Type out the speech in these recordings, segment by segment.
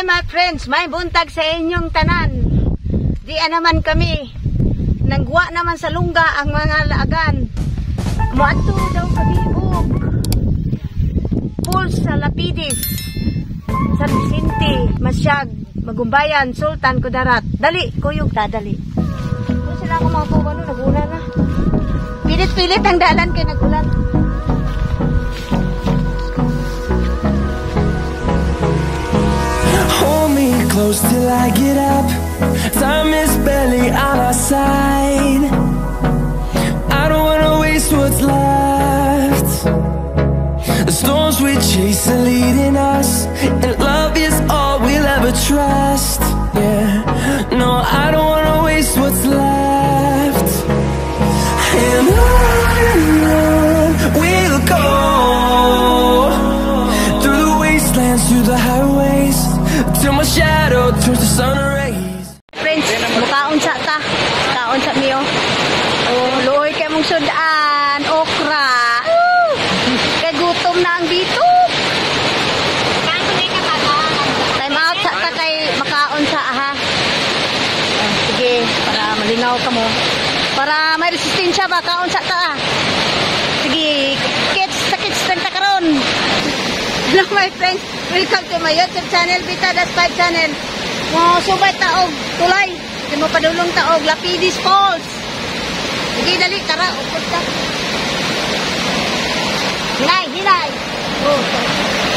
Hi my friends, may buntag sa inyong tanan. Di naman kami. Nangguwa naman sa lungga ang mga laagan. Muadto daw kami og Falls sa Lapidis, San Vicente, Masyag, Magumbayan, Sultan, Kudarat. Dali, kuyog ta, dali. Kung sila ako mga kuwano, nag-ulan na. Pilit-pilit ang dalan kay nag-ulan. Close till I get up. Time is barely on our side. I don't wanna waste what's left. The storms we chase are leading us, and love is all we'll ever trust. Yeah, no, I don't wanna waste what's left. And on we'll go, through the wastelands, through the highways, till my shadow turns to sun rays. Friends, mukaon sa ta. Kaon sa miyo. Oh, luoy kay mong sudan, okra. Kay gutom na ang bito. Time out sa ta kay makaon sa aha. Sige, para malinaw ka mo. Para may resistensya ba kaon sa ta. Sige, kids ta karon. Hello my friends, welcome to my YouTube channel, Bitadas 5 channel. Mo subay taog tulay, di mo padulong taog Lapidis Falls. Sige dali tara, upod ka. Hinay. Oh.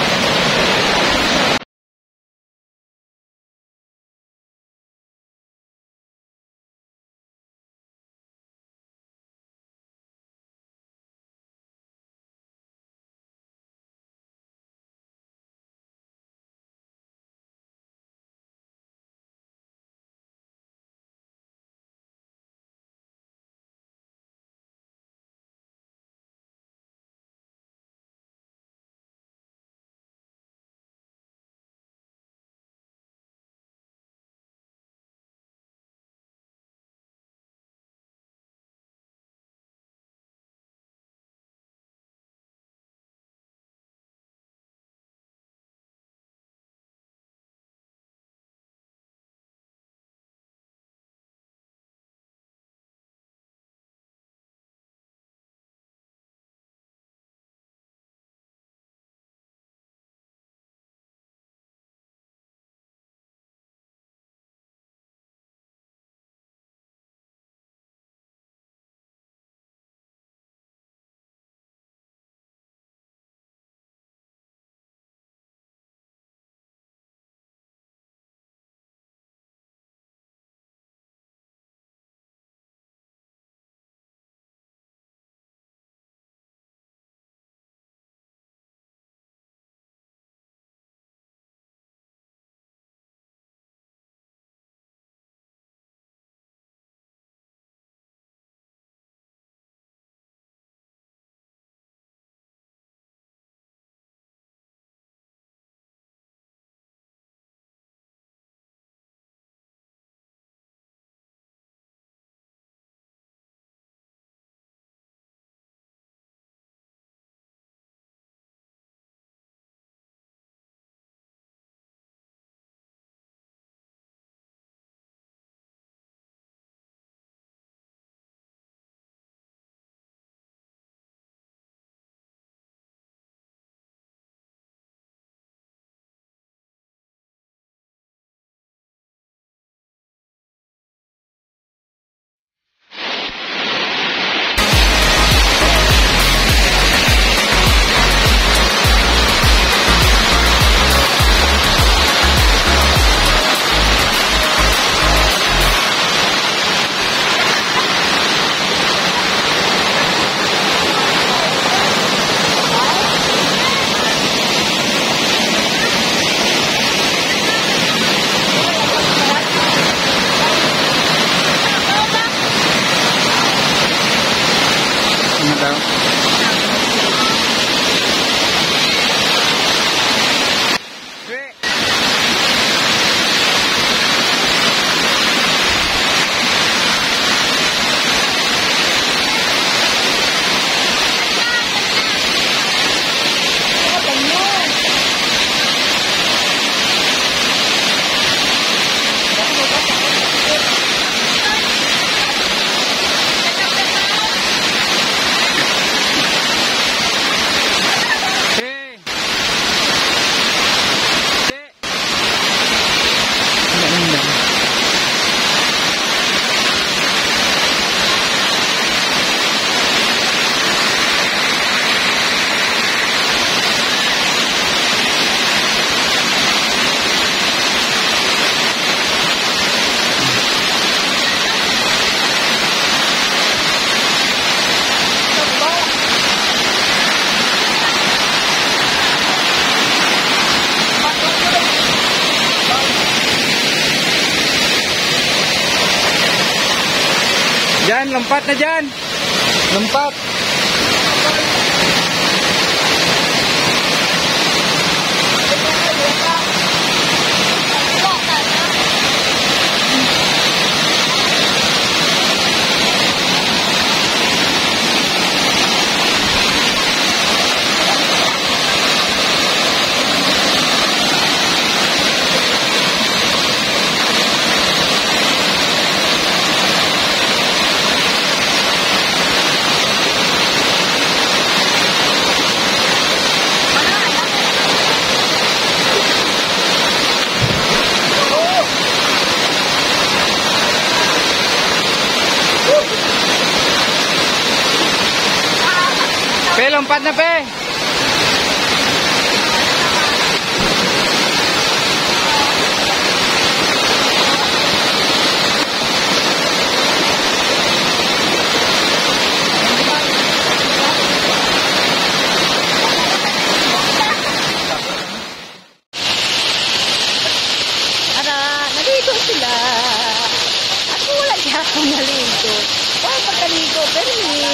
Diyan, lompat na dyan. Lompat. Pe, lompat na pe. Naligo sila. Ako wala siya akong naligo. Wala pagkaligo, pero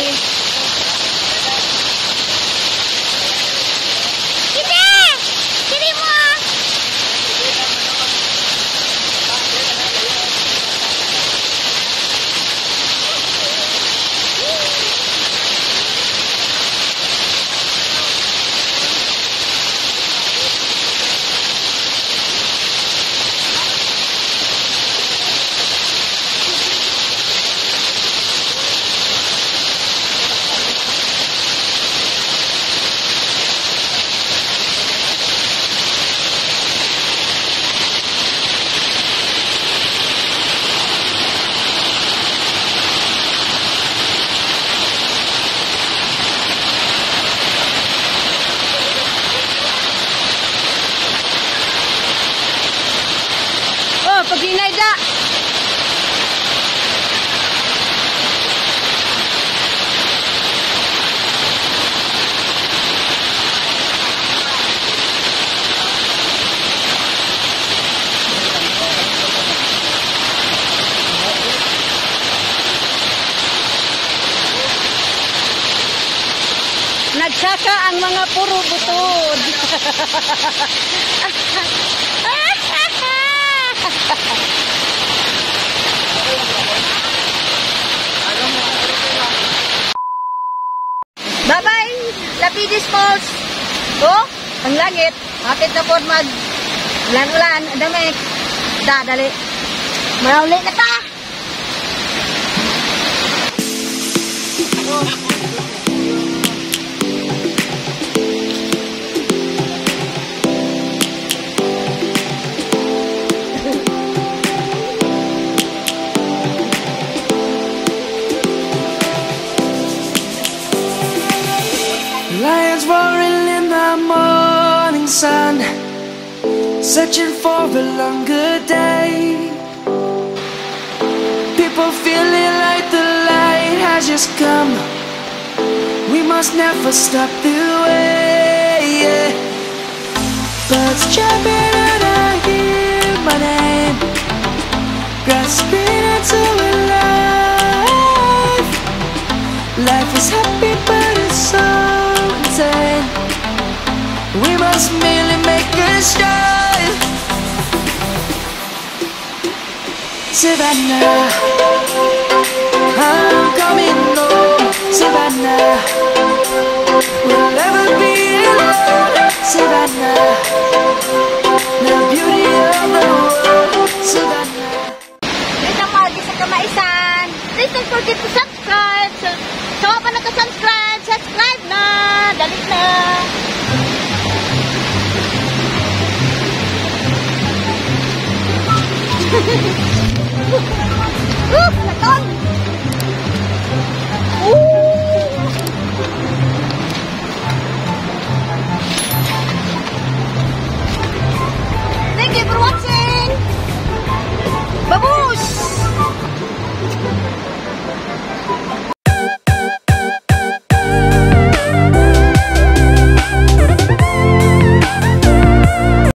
pag-inay da. Nagsaka ang mga puro butod. Bye-bye, Lapidis Falls. Oh, ang langit. Hapit na po mag ulan-ulan. Adamik. Dali. Mauli na ta. Oh. Lions roaring in the morning sun, searching for a longer day. People feeling like the light has just come. We must never stop the way, yeah. Birds chirping and I hear my name, grasping into a life. Life is happy but it's so insane. We must merely make a start. Savannah, I'm coming home. Savannah, we'll never be alone. Savannah, the beauty of the world. Savannah. Please ang pagi sa kamaisan. Please don't forget to subscribe. So pa naka-subscribe, subscribe na. Dali na. Naton!